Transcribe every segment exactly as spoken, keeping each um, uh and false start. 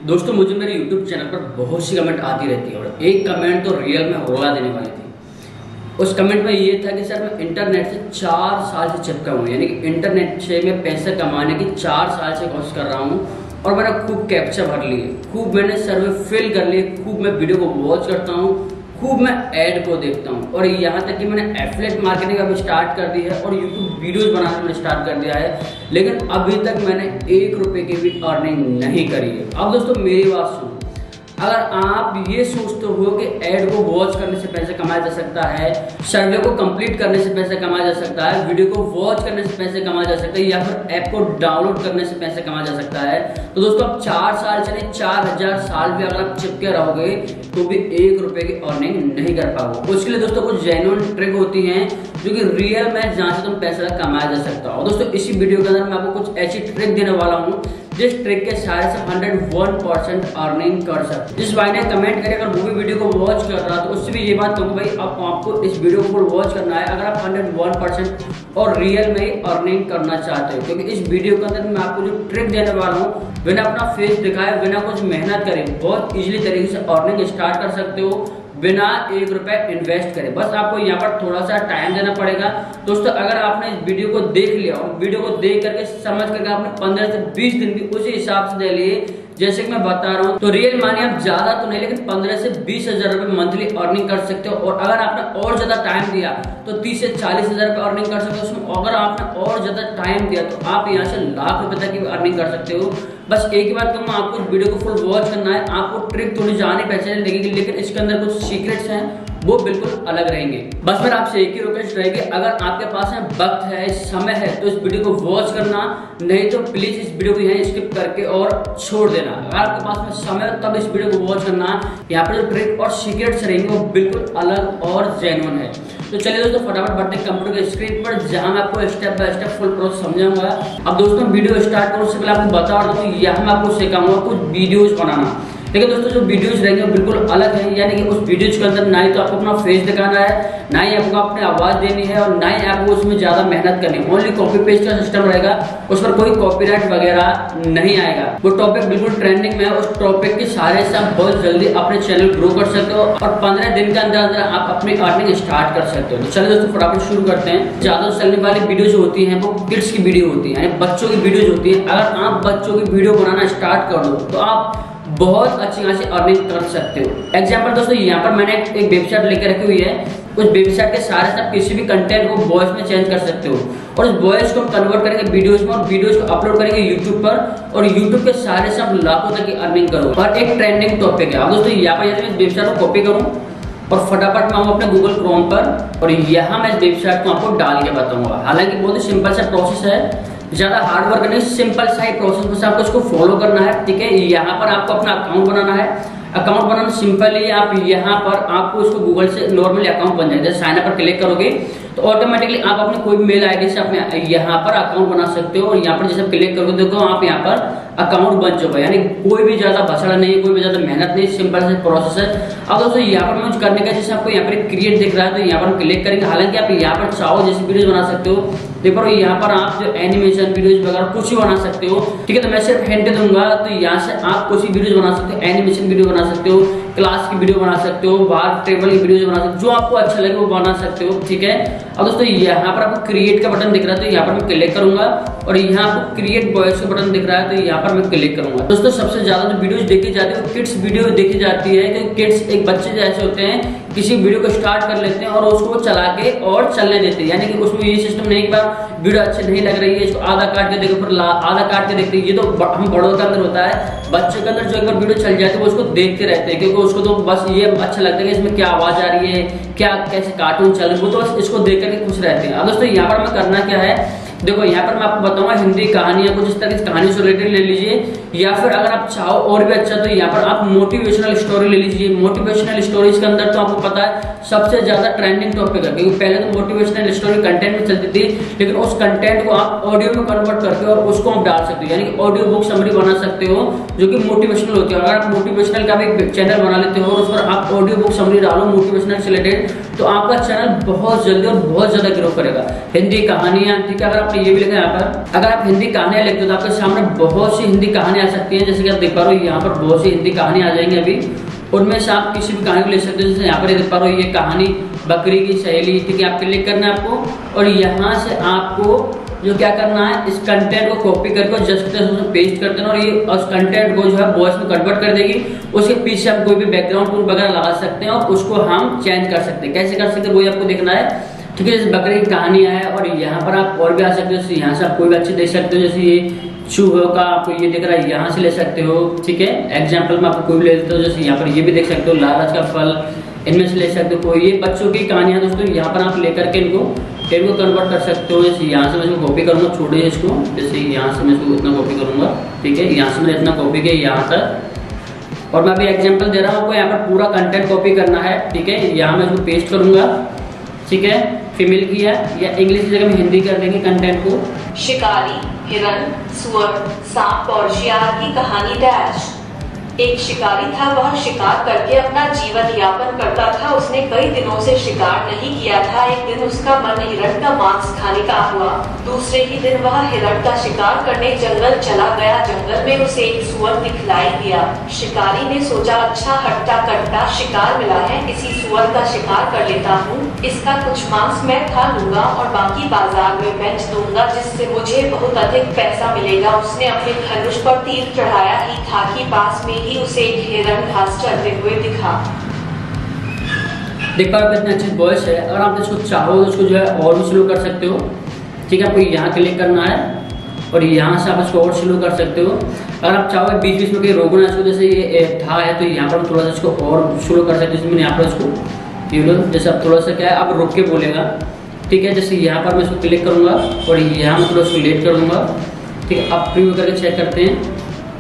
दोस्तों मुझे मेरे यूट्यूब चैनल पर बहुत सी कमेंट आती रहती है और एक कमेंट तो रियल में रोला देने वाली थी। उस कमेंट में ये था कि सर मैं इंटरनेट से चार साल से चिपका हूँ, यानी कि इंटरनेट से मैं पैसे कमाने की चार साल से कोशिश कर रहा हूँ और मैंने खूब कैप्चा भर लिए, खूब मैंने सर्वे फिल कर लिए, खूब मैं वीडियो को वॉच करता हूँ, खूब मैं ऐड को देखता हूँ और यहाँ तक कि मैंने एफिलिएट मार्केटिंग अभी स्टार्ट कर दी है और यूट्यूब वीडियोस बनाना मैंने स्टार्ट कर दिया है, लेकिन अभी तक मैंने एक रुपए की भी अर्निंग नहीं करी है। अब दोस्तों मेरी बात सुनो, अगर आप ये सोचते हो कि ऐड को वॉच करने से पैसे कमाया जा सकता है, सर्वे को कंप्लीट करने से पैसे कमाया जा सकता है, वीडियो को वॉच करने से पैसे कमाया जा सकता है या फिर ऐप को डाउनलोड करने से पैसे कमाया जा सकता है, तो दोस्तों आप चार साल चले चार हजार साल भी अगर आप चिपके रहोगे तो भी एक रुपए की अर्निंग नहीं कर पाओगे। उसके लिए दोस्तों कुछ जेन्युइन ट्रिक होती हैं जो कि रियल में जहाँ से तुम पैसा कमाया जा सकता हो। दोस्तों इसी वीडियो के अंदर मैं आपको कुछ ऐसी ट्रिक देने वाला हूँ जिस ट्रिक के सहारे से हंड्रेड वन परसेंट अर्निंग कर सकते। जिस भाई ने कमेंट करे अगर वो भी वीडियो को वॉच कर रहा तो उससे भी ये बात कहूँगा भाई अब आपको इस वीडियो को वॉच करना है अगर आप हंड्रेड वन परसेंट और रियल में ही अर्निंग करना चाहते हो, क्योंकि इस वीडियो के अंदर मैं आपको जो ट्रिक देने वाला हूँ बिना अपना फेस दिखाए, बिना कुछ मेहनत करे बहुत इजीली तरीके से अर्निंग स्टार्ट कर सकते हो बिना एक रुपए इन्वेस्ट करें। बस आपको यहाँ पर थोड़ा सा टाइम देना पड़ेगा। दोस्तों अगर आपने इस वीडियो को देख लिया और वीडियो को देख करके समझ करके आपने पंद्रह से बीस दिन भी उसी हिसाब से दे लिए जैसे कि मैं बता रहा हूँ, तो रियल मानिए आप ज्यादा तो नहीं लेकिन पंद्रह से बीस हजार रुपए मंथली अर्निंग कर सकते हो। और अगर आपने और ज्यादा टाइम दिया तो तीस से चालीस हजार रुपए अर्निंग कर सकते हो। उसमें अगर आपने और ज्यादा टाइम दिया तो आप यहाँ से लाख रुपए तक की अर्निंग कर सकते हो। बस एक ही बात कहूँगा, आपको वीडियो को फुल वॉच करना है, आपको ट्रिक थोड़ी जानी पहचानी लगेगी लेकिन इसके अंदर कुछ सीक्रेट्स हैं वो बिल्कुल अलग रहेंगे। बस मेरा आपसे एक ही रिक्वेस्ट रहेगी, अगर आपके पास है वक्त है समय है तो इस वीडियो को वॉच करना, नहीं तो प्लीज इस वीडियो को यहाँ स्किप करके और छोड़ देना। अगर आपके पास में समय है तब इस वीडियो को वॉच करना, यहाँ पर जो ट्रिक और सीक्रेट्स रहेंगे वो बिल्कुल अलग और जेन्युइन है। तो चलिए दोस्तों फटाफट बढ़ते हैं कंप्यूटर के स्क्रीन पर जहां मैं आपको step by step full process समझाऊंगा। अब दोस्तों वीडियो स्टार्ट करो उससे पहले आपको बता दूं यहाँ मैं आपको सिखाऊंगा कुछ वीडियोस बनाना। देखिए दोस्तों जो वीडियोस रहेंगे बिल्कुल अलग है, यानी कि उस वीडियोस के अंदर ना ही तो आपको अपना फेस दिखाना है, ना ही आपको अपनी आवाज देनी है और ना ही आपको उसमें ज्यादा मेहनत करनी है। ओनली कॉपी पेस्ट का सिस्टम रहेगा, उस पर कोई कॉपीराइट वगैरह नहीं आएगा। वो टॉपिक बिल्कुल ट्रेंडिंग में है, उस टॉपिक के सहारे से आप बहुत जल्दी अपने चैनल ग्रो कर सकते हो और पंद्रह दिन के अंदर अंदर आप अपनी अर्निंग स्टार्ट कर सकते हो। तो चलिए दोस्तों फटाफट शुरू करते हैं। ज्यादा चलने वाली वीडियो जो होती है वो किड्स की वीडियो होती है, यानी बच्चों की वीडियो होती है। अगर आप बच्चों की वीडियो बनाना स्टार्ट कर दो तो आप बहुत अच्छी खासी अर्निंग कर सकते हो। एग्जाम्पल दोस्तों यहाँ पर मैंने एक वेबसाइट लेकर रखी हुई है, उस वेबसाइट के सहारे से आप किसी भी कंटेंट को वॉइस में चेंज कर सकते हो और उस वॉइस को कन्वर्ट करेंगे वीडियोस में और वीडियोस को अपलोड करेंगे यूट्यूब पर और यूट्यूब के सहारे से आप लाखों तक की अर्निंग करो। और एक ट्रेंडिंग टॉपिक है। अब दोस्तों यहाँ पर यदि मैं वेबसाइट को कॉपी करूँ और फटाफट मैं आऊँ अपने गूगल क्रोम पर और यहाँ मैं इस वेबसाइट को आपको डाल के बताऊंगा। हालांकि बहुत ही सिंपल सा प्रोसेस है, ज्यादा हार्ड वर्क नहीं, सिंपल सा ही प्रोसेस बस आपको इसको फॉलो करना है। ठीक है, यहाँ पर आपको अपना अकाउंट बनाना है। अकाउंट बनाना सिंपल ही, आप यहाँ पर आपको इसको गूगल से नॉर्मली अकाउंट बन जाएगा। जैसे साइन अप पर क्लिक करोगे तो ऑटोमेटिकली आप अपने कोई भी मेल आईडी से अपने यहाँ पर अकाउंट बना सकते हो और यहाँ पर जैसे क्लिक करोगे देखो आप यहाँ पर अकाउंट बन चुका है, यानी कोई भी ज्यादा भसड़ा नहीं है, कोई भी ज्यादा मेहनत नहीं, सिंपल से प्रोसेस है। अब दोस्तों यहाँ पर मुझे करने का जैसे आपको यहाँ पर क्रिएट दिख रहा है तो यहाँ पर हम क्लिक करेंगे। हालांकि आप यहाँ पर चाहो जैसे वीडियो बना सकते हो, देखो यहाँ पर आप जो एनिमेशन वीडियोज वगैरह कुछ भी बना सकते हो। ठीक है, तो मैं सिर्फ हिंट दूंगा तो यहाँ से आप कुछ भी वीडियोज बना सकते हो, एनिमेशन वीडियो बना सकते हो, क्लास की वीडियो बना सकते हो, बाहर ट्रेवल की वीडियो बना सकते हो, जो आपको अच्छा लगे वो बना सकते हो। ठीक है, अब दोस्तों यहाँ पर आपको क्रिएट का बटन दिख रहा है तो यहाँ पर मैं क्लिक करूंगा और यहाँ आपको क्रिएट वॉइस का बटन दिख रहा है तो यहाँ पर मैं क्लिक करूंगा। दोस्तों सबसे ज्यादा जो वीडियोस देखी जाती है वो किड्स वीडियो देखी जाती है, क्योंकि किड्स एक बच्चे जैसे होते हैं, किसी वीडियो को स्टार्ट कर लेते हैं और उसको चला के और चलने देते हैं, यानी कि उसमें ये सिस्टम नहीं, एक बार वीडियो अच्छी नहीं लग रही है इसको आधा काट के देखो फिर आधा काट के देखते हैं। ये तो हम बड़ों के अंदर होता है, बच्चों के अंदर जो एक बार वीडियो चल जाती है वो उसको देखते रहते हैं, क्योंकि उसको तो बस ये अच्छा लगता है कि इसमें क्या आवाज आ रही है, क्या कैसे कार्टून चल रहा है, वो तो बस इसको देख करके खुश रहते हैं। अब दोस्तों यहाँ पर मैं करना क्या है, देखो यहाँ पर मैं आपको बताऊंगा हिंदी कहानियां कुछ इस तरह की कहानी से रिलेटेड ले लीजिए, या फिर अगर आप चाहो और भी अच्छा तो यहाँ पर आप मोटिवेशनल स्टोरी ले लीजिए। मोटिवेशनल स्टोरीज के अंदर तो आपको पता है सबसे ज्यादा ट्रेंडिंग टॉपिक है, क्योंकि पहले तो मोटिवेशनल स्टोरी कंटेंट में चलती थी, लेकिन उस कंटेंट को आप ऑडियो में कन्वर्ट करके और उसको आप डाल सकते हो, यानी कि ऑडियो बुक समरी बना सकते हो जो कि मोटिवेशनल होती है। अगर आप मोटिवेशनल का भी एक चैनल बना लेते हो और उस पर आप ऑडियो बुक समरी डालो मोटिवेशनल से रिलेटेड तो आपका चैनल बहुत जल्दी और बहुत ज्यादा ग्रो करेगा। हिंदी कहानियां, ठीक है, अगर आपने ये भी लिखा है यहाँ पर, अगर आप हिंदी कहानियां लिखते हो तो आपके सामने बहुत सी हिंदी कहानियां आ सकती हैं। जैसे कि आप देख पा रहे हो यहाँ पर बहुत सी हिंदी कहानियां आ जाएंगी अभी, उनमें से आप किसी भी कहानी को लिख सकते हो। जैसे यहाँ पर देख पा रहे हो ये कहानी बकरी की सहेली, ठीक है, आप क्लिक करना है आपको, और यहाँ से आपको जो क्या करना है, इस कंटेंट को कॉपी करके जस्ट उसमें पेस्ट कर देना, और ये उस कंटेंट को जो है वॉइस में कन्वर्ट कर देगी। उसके पीछे हम कोई भी बैकग्राउंड वगैरह लगा सकते हैं और उसको हम चेंज कर सकते हैं। कैसे कर सकते हैं वही आपको देखना है, ठीक है। जैसे बकरी की कहानी है और यहाँ पर आप और भी आ सकते हो। जैसे यहाँ से आप कोई भी अच्छी देख सकते हो, जैसे ये चूहों का आपको ये दिख रहा है, यहाँ से ले सकते हो, ठीक है। एग्जाम्पल में आपको कोई भी ले लेते हो, जैसे यहाँ पर ये भी देख सकते हो, लालच का फल, इनमें से ले सकते हो कोई। ये बच्चों की कहानियां दोस्तों, यहाँ पर आप लेकर के इनको इनको कन्वर्ट कर सकते हो। जैसे यहाँ से मैं इसको कॉपी करूँगा, छोड़िए इसको, जैसे यहाँ से मैं इसको इतना कॉपी करूँगा, ठीक है। यहाँ से मैंने इतना कॉपी किया यहाँ तक, और मैं अभी एग्जाम्पल दे रहा हूँ आपको। यहाँ पर पूरा कंटेंट कॉपी करना है, ठीक है। यहाँ मैं इसको पेस्ट करूँगा, ठीक है। फीमेल की है या इंग्लिश की जगह में हिंदी कर देंगे कंटेंट को। शिकारी, हिरण, सुअर, सांप और शियार की कहानी डैश। एक शिकारी था, वह शिकार करके अपना जीवन यापन करता था। उसने कई दिनों से शिकार नहीं किया था। एक दिन उसका मन हिरण का मांस खाने का हुआ। दूसरे ही दिन वह हिरण का शिकार करने जंगल चला गया। जंगल में उसे एक सुअर दिखलाई दिया। शिकारी ने सोचा, अच्छा हट्टा कट्टा शिकार मिला है, इसी सुअर का शिकार कर लेता हूँ। इसका कुछ मांस मैं खा लूंगा और बाकी बाजार में बेच दूंगा, जिससे मुझे बहुत अधिक पैसा मिलेगा। उसने अपने धनुष पर तीर चढ़ाया ही था कि पास में ही उसे एक हिरण घास चरते हुए दिखा। देख पा रहे हो कितनी अच्छी वॉइस है। अगर आप इसको चाहो तो इसको जो है और भी स्लो कर सकते हो, ठीक है। आपको यहाँ क्लिक करना है और यहाँ से आप इसको और स्लो कर सकते हो। अगर आप चाहो बीच बीच में कहीं रोकना है इसको, जैसे ये था है तो यहाँ पर थोड़ा सा इसको और स्लो कर सकते हो। मैंने यहाँ पर इसको ये लो, जैसे आप थोड़ा सा क्या है आप रोक के बोलेगा, ठीक है। जैसे यहाँ पर मैं इसको क्लिक करूँगा और यहाँ मैं थोड़ा इसको लेट कर दूंगा, ठीक है। आप प्रीव्यू करके चेक करते हैं।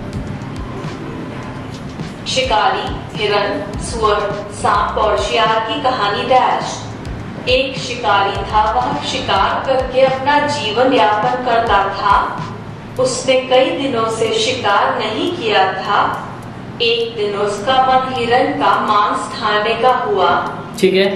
शिकारी, हिरण, सुअर, सांप और शियार की कहानी डैश। एक शिकारी था, वह शिकार करके अपना जीवन यापन करता था। उसने कई दिनों से शिकार नहीं किया था। एक दिन उसका मन हिरण का मांस खाने का हुआ, ठीक है।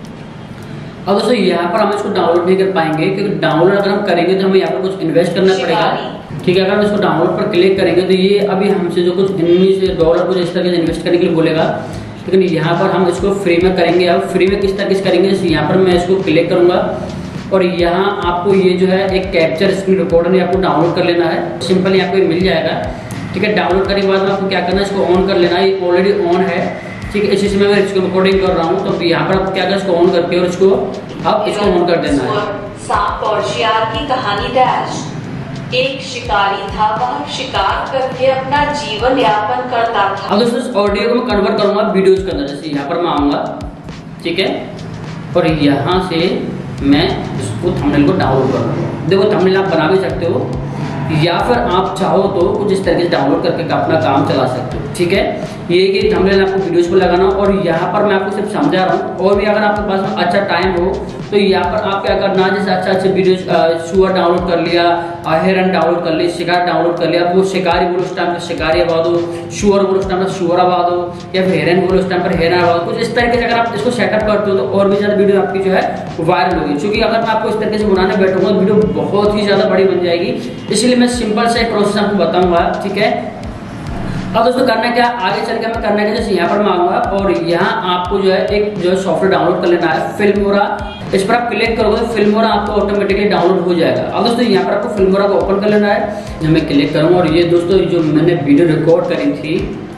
अब दोस्तों यहाँ पर हम इसको डाउनलोड नहीं कर पाएंगे, क्योंकि डाउनलोड अगर हम करेंगे तो हमें यहाँ पर कुछ इन्वेस्ट करना पड़ेगा, ठीक है। अगर हम इसको डाउनलोड पर क्लिक करेंगे तो ये अभी हमसे जो कुछ उन्नीस डॉलर कुछ इस तरह से इन्वेस्ट करने के लिए बोलेगा, लेकिन यहाँ पर हम इसको फ्री में करेंगे। अब फ्री में किस तरह से करेंगे, जैसे यहाँ पर मैं इसको क्लिक करूंगा और यहाँ आपको ये जो है एक कैप्चर स्क्रीन रिकॉर्डर आपको डाउनलोड कर लेना है। सिंपली आपको ये मिल जाएगा, ठीक है। डाउनलोड करने के बाद आपको क्या करना है, इसको ऑन कर लेना है। ये ऑलरेडी ऑन है, ठीक है। इसी से मैं इसको रिकॉर्डिंग कर रहा हूँ, तो यहाँ पर आपको क्या करना है, इसको ऑन करके और इसको आप इसको ऑन कर देना है। सांप और शियार की कहानी डैश। एक शिकारी था, वह शिकार करके अपना जीवन यापन करता था। अब दोस्तों इस ऑडियो को मैं कन्वर्ट करूंगा वीडियोज के अंदर। जैसे यहाँ पर मैं आऊंगा, ठीक है, और यहाँ से मैं इसको थंबनेल को डाउनलोड करूंगा। देखो थंबनेल आप बना भी सकते हो या फिर आप चाहो तो कुछ इस तरीके से डाउनलोड करके अपना काम चला सकते हो, ठीक है। ये कि थंबनेल आपको वीडियोस को लगाना, और यहाँ पर मैं आपको सिर्फ समझा रहा हूँ। और भी अगर आपके पास में अच्छा टाइम हो तो यहाँ पर आप क्या करना है, जैसे अच्छा अच्छे वीडियोस सुअर डाउनलोड कर लिया, हिरन डाउनलोड कर लिया, शिकार डाउनलोड कर लिया, वो शिकारी बोलो उस टाइम पर शिकारी आवाज हो, सुअर बोलो उस टाइम पर सुअर आवाज हो, या फिर हिरन बोलो उस टाइम पर हिरन आवाज। कुछ इस तरीके से अगर आप इसको सेटअप करते हो तो और भी ज्यादा वीडियो आपकी जो है वायरल होगी। क्योंकि अगर मैं आपको इस तरीके से बनाने बैठूंगा तो वीडियो बहुत ही ज्यादा बड़ी बन जाएगी, इसलिए मैं सिंपल से प्रोसेस आपको बताऊंगा, ठीक है। अब दोस्तों करना क्या, आगे चल के हमें करना है, जैसे यहाँ पर मैं आऊंगा और यहाँ आपको जो है एक जो है सॉफ्टवेयर डाउनलोड कर लेना है, फिल्मोरा। इस पर आप क्लिक करोगे तो फिल्मोरा आपको ऑटोमेटिकली डाउनलोड हो जाएगा। अब दोस्तों यहाँ पर आपको फिल्मोरा को ओपन कर लेना है। जब मैं क्लिक करूँगा और ये दोस्तों जो मैंने वीडियो रिकॉर्ड करी थी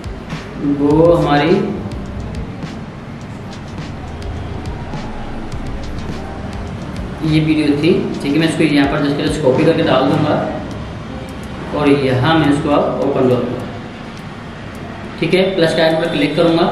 वो हमारी ये वीडियो थी, ठीक है। मैं इसको यहाँ पर जैसे कॉपी करके डाल दूंगा और यहाँ मैं इसको आप ओपन करूँगा, ठीक है। प्लस का आइकन पर क्लिक करूंगा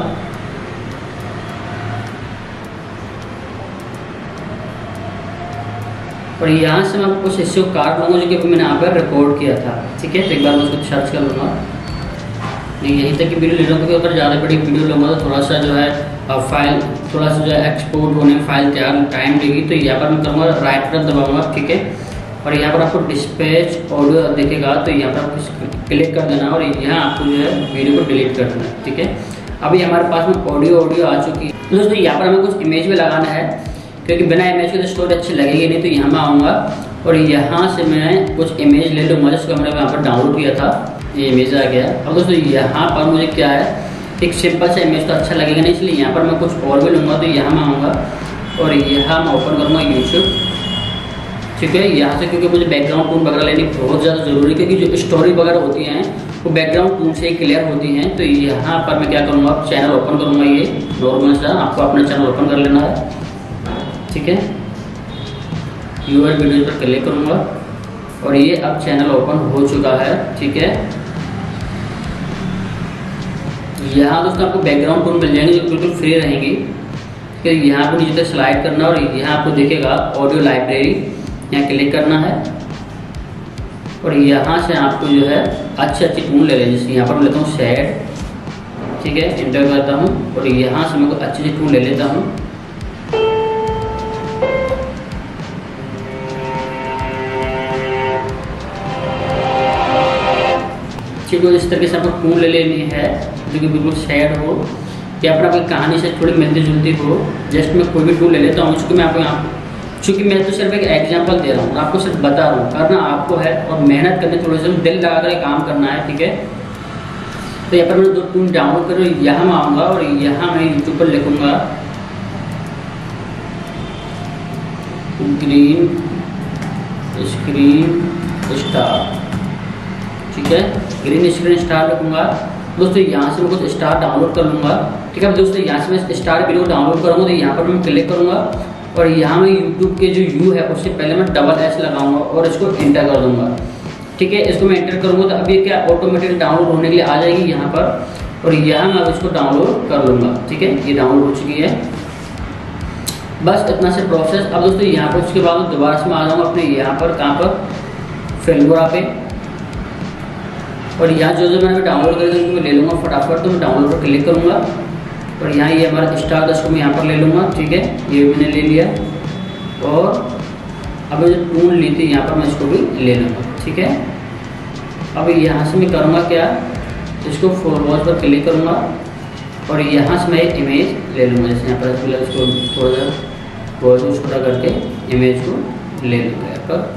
और यहाँ से मैं आपको कुछ हिस्से को काट लूँगा जो कि मैंने यहाँ पर रिकॉर्ड किया था, ठीक है। तो एक बार मैं उसको सर्च कर लूँगा। नहीं यहीं तक की वीडियो ले रहा हूँ, क्योंकि अगर ज़्यादा बड़ी वीडियो लूँगा तो थोड़ा सा जो है फाइल थोड़ा सा जो है एक्सपोर्ट होने में फाइल तैयार टाइम लेगी। तो यहाँ पर मैं करूँगा राइट बटन दबाऊँगा, ठीक है। और यहाँ पर आपको डिस्पैच ऑडियो दिखेगा, तो यहाँ पर आपको क्लिक कर देना और यहाँ आपको जो है वीडियो को डिलीट कर देना, ठीक है। अभी हमारे पास में ऑडियो ऑडियो आ चुकी है। दोस्तों यहाँ पर हमें कुछ इमेज भी लगाना है, क्योंकि बिना इमेज के तो स्टोरी अच्छी लगेगी नहीं। तो यहाँ मैं आऊँगा और यहाँ से मैं कुछ इमेज ले लूँगा जिसको हमने यहाँ पर डाउनलोड किया था। ये इमेज आ गया। अब दोस्तों यहाँ पर मुझे क्या है, एक सिंपल सा इमेज तो अच्छा लगेगा नहीं, इसलिए यहाँ पर मैं कुछ और भी लूँगा। तो यहाँ मैं आऊँगा और यहाँ मैं ओपन करूँगा यूट्यूब, ठीक है। यहाँ से क्योंकि मुझे बैकग्राउंड टून वगैरह लेनी बहुत ज़्यादा ज़रूरी है, क्योंकि जो स्टोरी वगैरह होती हैं वो बैकग्राउंड टून से क्लियर होती हैं। तो यहाँ पर मैं क्या करूँगा, चैनल ओपन करूँगा। ये नॉर्मल सा आपको अपना चैनल ओपन कर लेना है, ठीक है। यूआर वीडियो पर क्लिक करूँगा और ये अब चैनल ओपन हो चुका है, ठीक है। यहाँ दोस्तों आपको बैकग्राउंड टून मिल जाएंगे जो बिल्कुल फ्री रहेंगी, कि यहाँ पर नीचे स्लाइड करना और यहाँ आपको दिखेगा ऑडियो लाइब्रेरी, यहाँ क्लिक करना है और यहाँ से आपको जो है अच्छी अच्छी टून ले लें। जैसे यहाँ पर मैं लेता हूँ सैड, ठीक है, एंटर करता हूँ और यहाँ से मैं कोई अच्छी अच्छी टून ले लेता हूँ। ठीक है, इस तरीके से आपको टून ले लेनी है जो कि बिल्कुल सैड हो या फिर आपकी कहानी से थोड़ी मिलती जुलती हो। जस्ट मैं कोई भी टूल ले लेता हूँ, उसको मैं आपको यहाँ, चूँकि मैं तो सिर्फ एक एग्जांपल दे रहा हूँ, आपको सिर्फ बता रहा हूँ, करना आपको है और मेहनत करनी, थोड़ी सी दिल लगा कर काम करना है, ठीक है। तो यहाँ पर मैं दो टूल डाउनलोड करूँ, यहाँ मैं आऊँगा और यहाँ मैं यूट्यूब पर लिखूँगा ग्रीन स्क्रीन स्टार, ठीक है, ग्रीन स्क्रीन स्टार लिखूँगा। दोस्तों यहाँ से मैं कुछ स्टार डाउनलोड कर लूँगा, ठीक है। दोस्तों यहाँ से मैं स्टार वीडियो डाउनलोड करूँगा, तो यहाँ पर मैं क्लिक करूँगा और यहाँ मैं यूट्यूब के जो यू है उससे पहले मैं डबल एस लगाऊंगा और इसको एंटर कर दूंगा, ठीक है। इसको मैं एंटर करूँगा तो अभी क्या ऑटोमेटिक डाउनलोड होने के लिए आ जाएगी यहाँ पर, और यहाँ मैं अब इसको डाउनलोड कर लूँगा, ठीक है। ये डाउनलोड हो चुकी है, बस इतना से प्रोसेस। अब दोस्तों यहाँ पर उसके बाद दोबारा से मैं आ जाऊँगा अपने यहाँ पर, कहाँ पर, फिल्मोरा पे, और यहाँ जो जो मैंने डाउनलोड करके मैं ले लूँगा फटाफट। तो मैं डाउनलोड पर क्लिक करूँगा और यहाँ ये हमारा स्टार दस को मैं यहाँ पर ले लूँगा, ठीक है, ये मैंने ले लिया। और अब जो टून ली थी यहाँ पर मैं इसको भी ले लूँगा, ठीक है। अब यहाँ से मैं करूँगा क्या, इसको फॉरवर्ड पर क्लिक करूँगा और यहाँ से मैं इमेज ले लूँगा। जैसे यहाँ पर इसको थोड़ा सा बहुत छोटा करके इमेज को ले लूँगा यहाँ पर,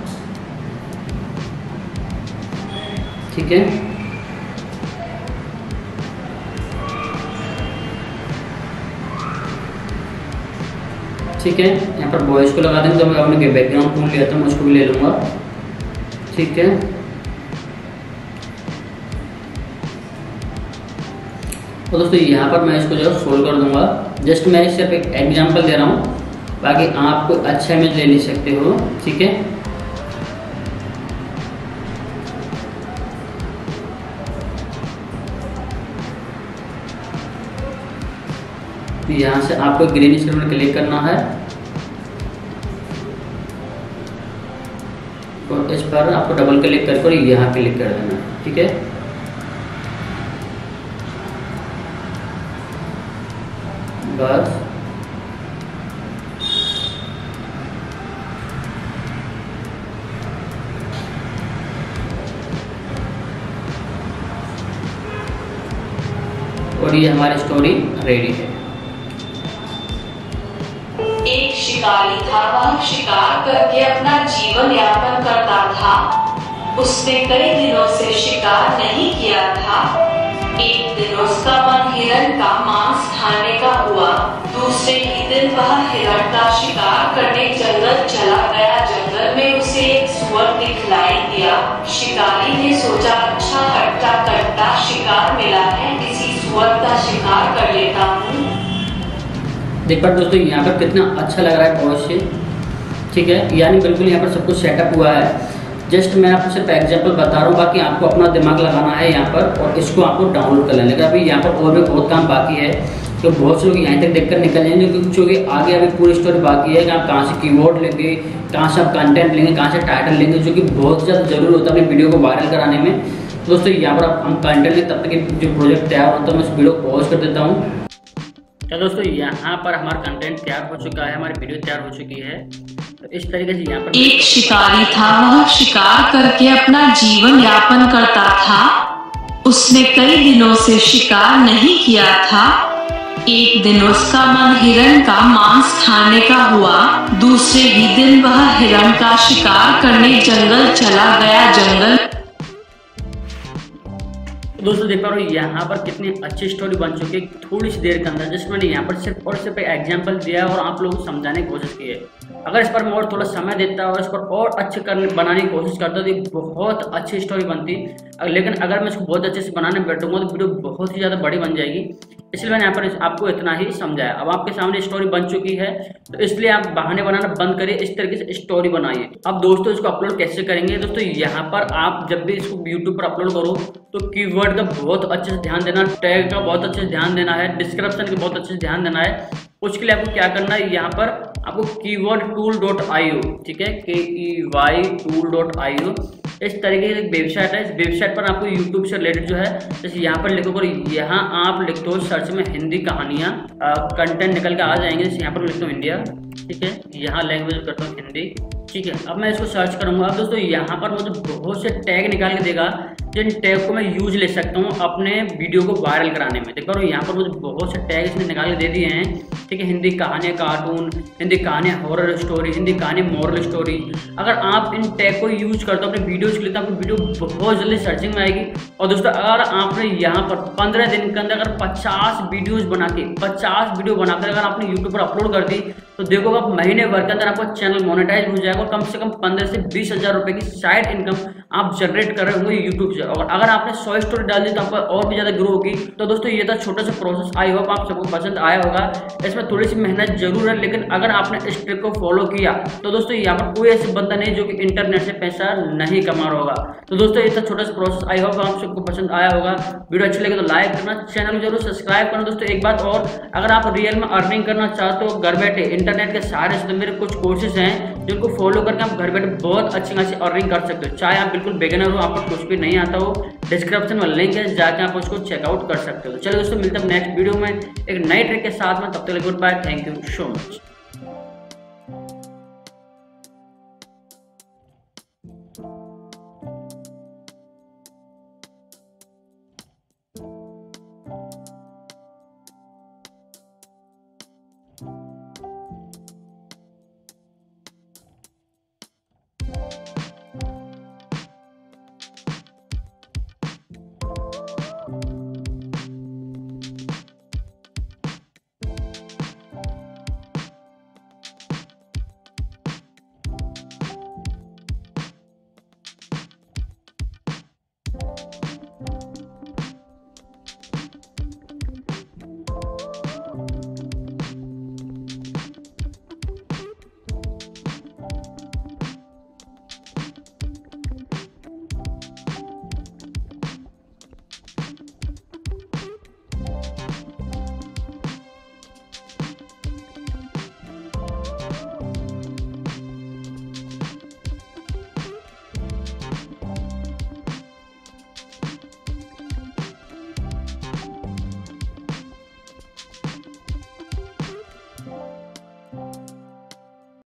ठीक है। ठीक है, यहाँ पर वॉइस को लगा देंगे। तो मैं अपने बैकग्राउंड टूल लिया था, मैं उसको भी ले लूँगा, ठीक है। तो दोस्तों यहाँ पर मैं इसको जो है फोल्ड कर दूंगा। जस्ट मैं सिर्फ एक एग्जांपल दे रहा हूँ, बाकी आप कोई अच्छा इमेज ले ले सकते हो, ठीक है। यहाँ से आपको ग्रीन स्क्रीन पर क्लिक करना है और इस पर आपको डबल क्लिक करके यहाँ क्लिक कर देना है, ठीक है। बस और ये हमारी स्टोरी रेडी है। एक शिकारी था, वह शिकार करके अपना जीवन यापन करता था। उसने कई दिनों से शिकार नहीं किया था। एक दिन उसका मन हिरण का मांस खाने का हुआ। दूसरे ही दिन वह हिरण का शिकार करने जंगल चला गया। जंगल में उसे एक सुअर दिखलाई दिया। शिकारी ने सोचा, अच्छा कट्टा कट्टा शिकार मिला है, किसी सुअर का शिकार कर लेता हूँ। देख पर दोस्तों यहाँ पर कितना अच्छा लग रहा है वॉइस से, ठीक है। यानी बिल्कुल यहाँ पर सब कुछ सेटअप हुआ है। जस्ट मैं आपको सिर्फ एग्जांपल बता रहा हूँ, बाकी आपको अपना दिमाग लगाना है यहाँ पर और इसको आपको डाउनलोड कर लेना है। अभी यहाँ पर और भी बहुत काम बाकी है, तो बहुत से लोग यहाँ तक देखकर निकल जाएंगे, क्योंकि आगे अभी पूरी स्टोरी बाकी है कि आप कहाँ से कीवर्ड लेंगे, कहाँ से आप कंटेंट लेंगे, कहाँ से टाइटल लेंगे, जो कि बहुत ज़्यादा जरूरी होता है अपनी वीडियो को वायरल कराने में। दोस्तों यहाँ पर हम कंटेंट लें, तब तक जो प्रोजेक्ट तैयार होता है मैं उस वीडियो को पॉज कर देता हूँ। तो दोस्तों यहाँ पर हमारा कंटेंट तैयार हो चुका है, हमारी वीडियो तैयार हो चुकी है। तो इस तरीके से यहाँ पर एक शिकारी था, वह शिकार करके अपना जीवन यापन करता था। उसने कई दिनों से शिकार नहीं किया था। एक दिन उसका मन हिरण का मांस खाने का हुआ। दूसरे ही दिन वह हिरण का शिकार करने जंगल चला गया। जंगल दोस्तों देख पा रहे हो यहाँ पर कितनी अच्छी स्टोरी बन चुकी है थोड़ी सी देर के अंदर। जिसमें मैंने यहाँ पर सिर्फ और सिर्फ एक एग्जाम्पल दिया है और आप लोगों को समझाने की कोशिश की है। अगर इस पर मैं और थोड़ा समय देता और इस पर और अच्छे करने बनाने की कोशिश करता तो ये बहुत अच्छी स्टोरी बनती। लेकिन अगर मैं इसको बहुत अच्छे से बनाने बैठूंगा तो वीडियो बहुत ही ज़्यादा बड़ी बन जाएगी। इसलिए मैंने यहाँ पर आपको इतना ही समझाया। अब आपके सामने स्टोरी बन चुकी है तो इसलिए आप बहाने बनाना बंद करिए, इस तरीके से स्टोरी बनाइए। अब दोस्तों इसको अपलोड कैसे करेंगे? दोस्तों यहाँ पर आप जब भी इसको यूट्यूब पर अपलोड करो तो कीवर्ड का बहुत अच्छे से ध्यान देना, टैग का बहुत अच्छे से ध्यान देना है, डिस्क्रिप्शन का बहुत अच्छे से ध्यान देना है। उसके लिए आपको क्या करना है, यहाँ पर आपको keyword tool dot I O, ठीक है, K E Y tool dot I O, इस तरीके की वेबसाइट है। इस वेबसाइट पर आपको यूट्यूब से रिलेटेड जो है जैसे यहाँ पर लिखोगे, यहाँ आप लिखते हो सर्च में हिंदी कहानियाँ, कंटेंट निकल के आ जाएंगे। जैसे यहाँ पर लिखता हूँ इंडिया, ठीक है, यहाँ लैंग्वेज करता हूँ हिंदी, ठीक है। अब मैं इसको सर्च करूँगा। अब दोस्तों यहाँ पर मुझे बहुत से टैग निकाल के देगा जिन टैग को मैं यूज ले सकता हूँ अपने वीडियो को वायरल कराने में। देख पा रहे हो यहाँ पर मुझे बहुत से टैग इसने निकाल के दे दिए हैं, ठीक है। हिंदी कहानियाँ कार्टून, हिंदी कहानियाँ हॉरर स्टोरी, हिंदी कहानी मॉरल स्टोरी। अगर आप इन टैग को यूज करते हो अपने वीडियोज के लिए तो आपकी वीडियो बहुत जल्दी सर्चिंग में आएगी। और दोस्तों अगर आपने यहाँ पर पंद्रह दिन के अंदर अगर पचास वीडियोज बना के पचास वीडियो बनाकर अगर आपने यूट्यूब पर अपलोड कर दी तो देखो आप महीने भर के अंदर आपका चैनल मोनेटाइज हो जाएगा और कम से कम पंद्रह से बीस हजार रुपए की साइड इनकम आप जनरेट कर रहे होंगे यूट्यूब से। और अगर आपने सौ स्टोरी डाल दी तो आपका और भी ज्यादा ग्रो होगी। तो दोस्तों ये था छोटा सा प्रोसेस, आई होप आप सबको पसंद आया होगा। इसमें थोड़ी सी मेहनत जरूर है लेकिन अगर आपने इस ट्रिक को फॉलो किया तो दोस्तों यहाँ पर कोई ऐसा बंदा नहीं जो कि इंटरनेट से पैसा नहीं कमा रहा होगा। तो दोस्तों ये था छोटा सा प्रोसेस, आई होप आप सबको पसंद आया होगा। वीडियो अच्छी लगे तो लाइक करना, चैनल जरूर सब्सक्राइब करना। दोस्तों एक बात और, अगर आप रियल में अर्निंग करना चाहते हो घर बैठे इंटरनेट के सहारे से, तो मेरे कुछ कोर्सेज हैं जिनको फॉलो करके आप घर बैठे बहुत अच्छी खासी अर्निंग कर सकते हो। चाहे आप बिल्कुल बिगिनर हो, आपको कुछ भी नहीं आता हो, डिस्क्रिप्शन में लिंक है, जाके आप उसको चेकआउट कर सकते हो। चलो दोस्तों मिलते हैं नेक्स्ट वीडियो में एक नई ट्रिक के साथ में। तब तक goodbye, thank you so much.